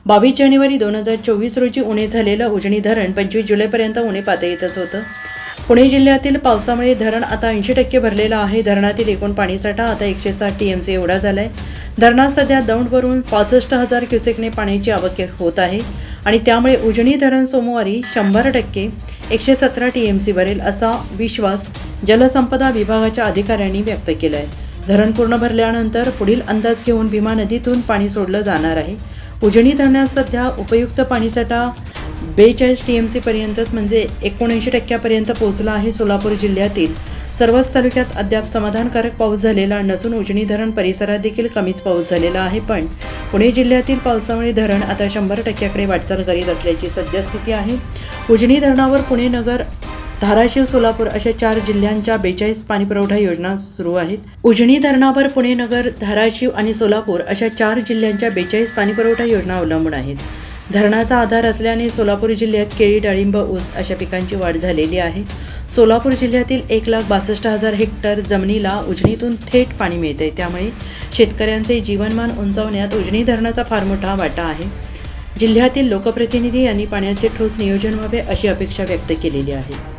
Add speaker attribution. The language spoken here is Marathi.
Speaker 1: 22 जानेवारी 2024 रोजी उणे झालेलं उजनी धरण 25 जुलैपर्यंत उणे पातळीतच होतं। पुणे जिल्ह्यातील पावसामुळे धरण आता 80% भरलेलं आहे। धरणातील एकूण पाणीसाठा आता 160 TMC एवढा झालाय। धरणात सध्या दौंडवरून 65,000 क्युसेकने पाण्याची आवक होत आहे आणि त्यामुळे उजनी धरण सोमवारी 100% 117 TMC भरेल असा विश्वास जलसंपदा विभागाच्या अधिकाऱ्यांनी व्यक्त केला आहे। धरण पूर्ण भरल्यानंतर पुढील अंदाज घेऊन भीमा नदीतून पाणी सोडलं जाणार आहे। उजनी धरणात सध्या उपयुक्त पाणीसाठा 42 TMC पर्यंतच म्हणजे 79% पर्यंत पोहोचला आहे। सोलापूर जिल्ह्यातील सर्वच तालुक्यात अद्याप समाधानकारक पाऊस झालेला नसून उजनी धरण परिसरात देखील कमीच पाऊस झालेला आहे। पण पुणे जिल्ह्यातील पावसामुळे धरण आता 100%कडे वाटचाल करीत असल्याची सद्यस्थिती आहे। उजनी धरणावर पुणे, नगर, धाराशिव, सोलापूर अशा 4 जिल्ह्यांच्या 42 पाणीपुरवठा योजना सुरू आहेत। उजनी धरणावर पुणे, नगर, धाराशिव आणि सोलापूर अशा 4 जिल्ह्यांच्या 42 पाणीपुरवठा योजना अवलंबून आहेत। धरणाचा आधार असल्याने सोलापूर जिल्ह्यात केळी, डाळिंब, ऊस अशा पिकांची वाढ झालेली आहे। सोलापूर जिल्ह्यातील 1,62,000 हेक्टर जमिनीला उजनीतून थेट पाणी मिळते, त्यामुळे शेतकऱ्यांचे जीवनमान उंचावण्यात उजनी धरणाचा फार मोठा वाटा आहे। जिल्ह्यातील लोकप्रतिनिधी यांनी पाण्याचे ठोस नियोजन व्हावे अशी अपेक्षा व्यक्त केलेली आहे।